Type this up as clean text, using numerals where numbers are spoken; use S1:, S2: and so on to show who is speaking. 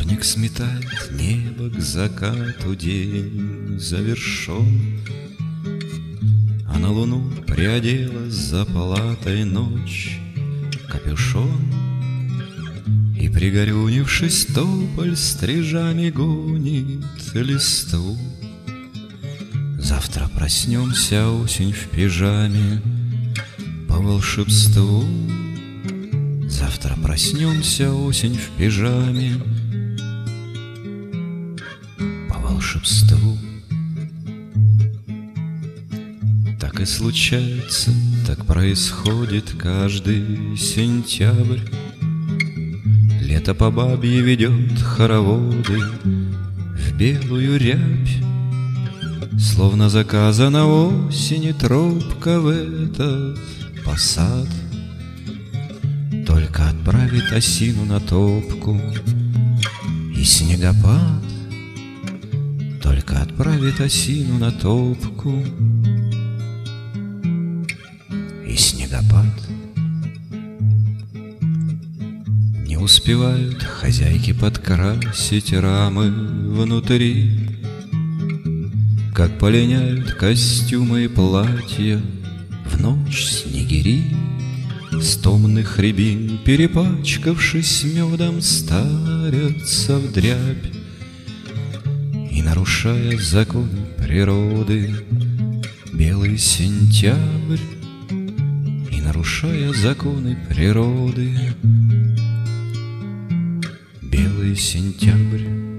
S1: Снег сметает небо к закату, день завершен, а на луну приоделась за палатой ночь капюшон. И, пригорюнившись, тополь стрижами гонит листву. Завтра проснемся, осень в пижаме, по волшебству. Завтра проснемся, осень в пижаме, по волшебству. Так и случается, так происходит каждый сентябрь. Лето по бабье ведет хороводы в белую рябь, словно заказана осени тропка в этот посад. Только отправит осину на топку и снегопад, только отправит осину на топку и снегопад. Не успевают хозяйки подкрасить рамы внутри, как полиняют костюмы и платья в ночь снегири. С томных рябин, перепачкавшись медом, старятся вдрябь. И, нарушая законы природы, белый сентябрь, и, нарушая законы природы, белый сентябрь.